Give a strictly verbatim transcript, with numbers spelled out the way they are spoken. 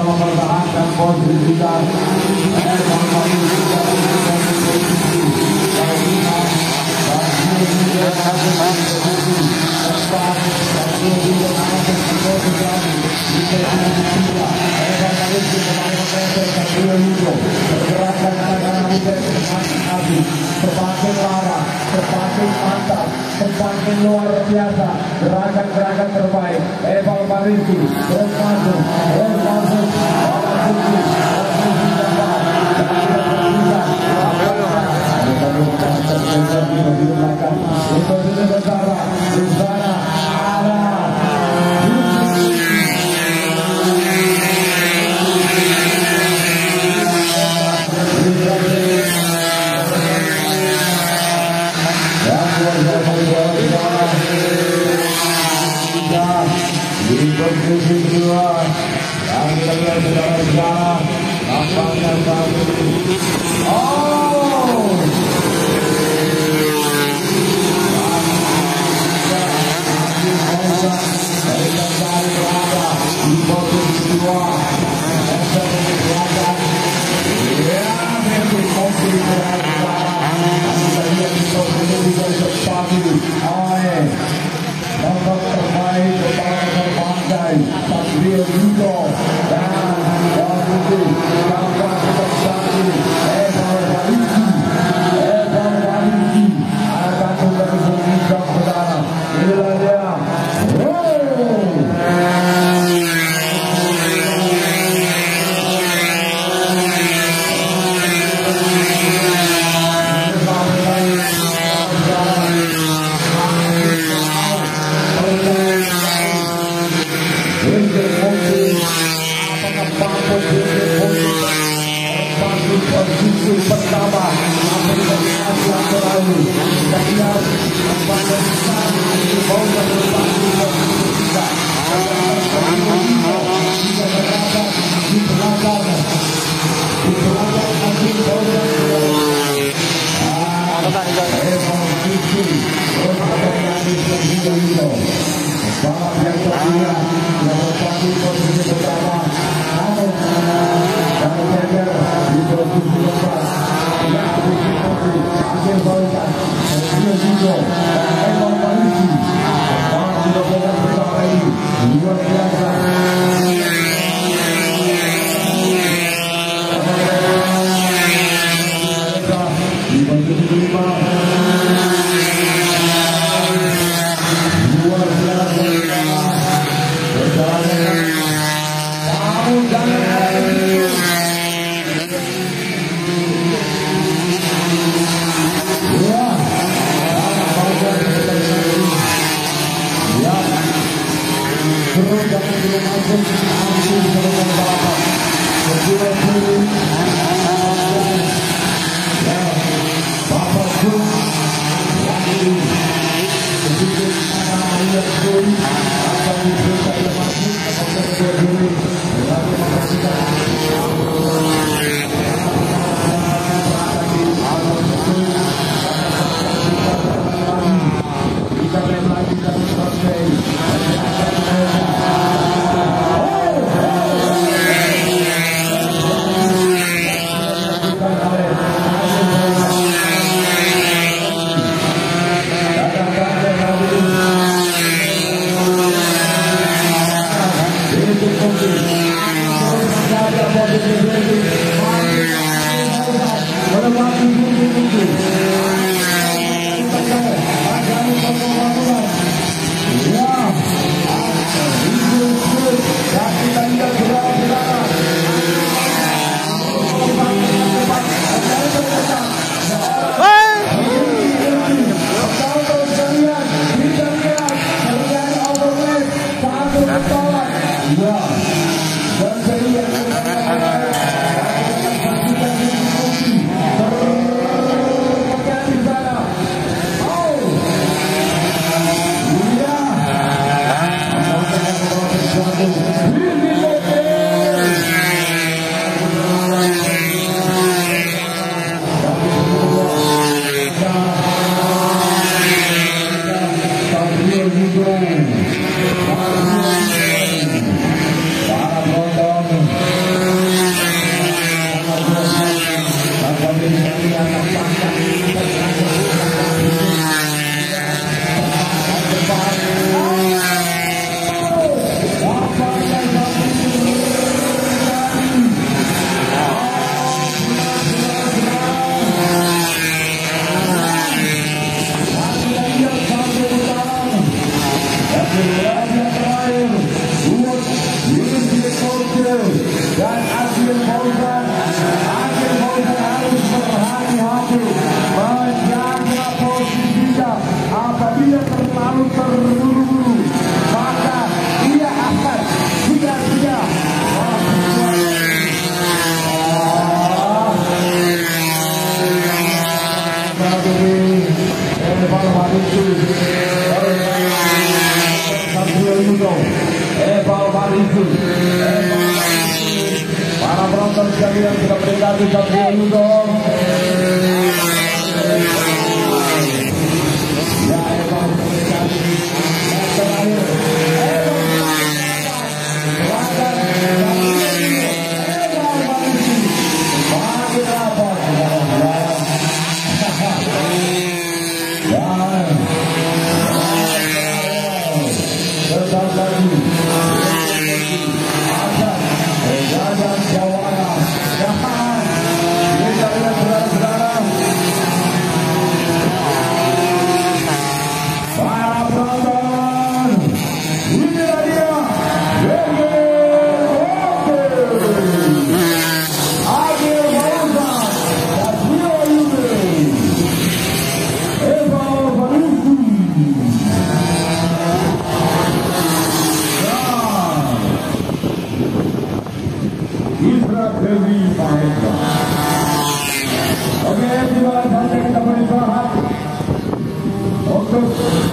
mempertahankan posisi dan semakin larang, semakin mantap, semakin luar biasa. Gerakan-gerakan terbaik Eval Marisi terus masuk, terus masuk di sana ada di posisi kedua yang kita lihat sudah berjalan nampaknya satu oh di posisi kedua nomor terbaik kepala terbangkai Satrio Yudo dan posisi kawan tersangki Eval Marisi Eval Marisi akan kembali berbincang saudara. Inilah dia posisi pertama yang terakhir setiap pada saat itu mau berpasti tidak tidak berada di belakang di belakang nanti boleh posisi balap yang terlihat yang berpasti posisi pertama dan terakhir di posisi keempat yang berpasti akhir barisan Sergio Yudo dan Eval Marisi Fauzan, Akhil Fauzan harus berhati-hati menjaga posisinya. Apabila terlalu terburu-buru, maka dia akan sia-sia. Eval Marizu, para penonton sekalian sudah menikmati Satrio Yudo. Ya Eval menikmati yang terakhir. Eval Marizu, makin rapat. Dan tetap lagi akan menjaga jawara. Jangan kita lihat saudara-saudara, para penonton, inilah dia Akhil Fauzan, Satrio Yudo, Eval Marizu. Isra Dewi Mahendra. Oke, di bawah saja kita beristirahat untuk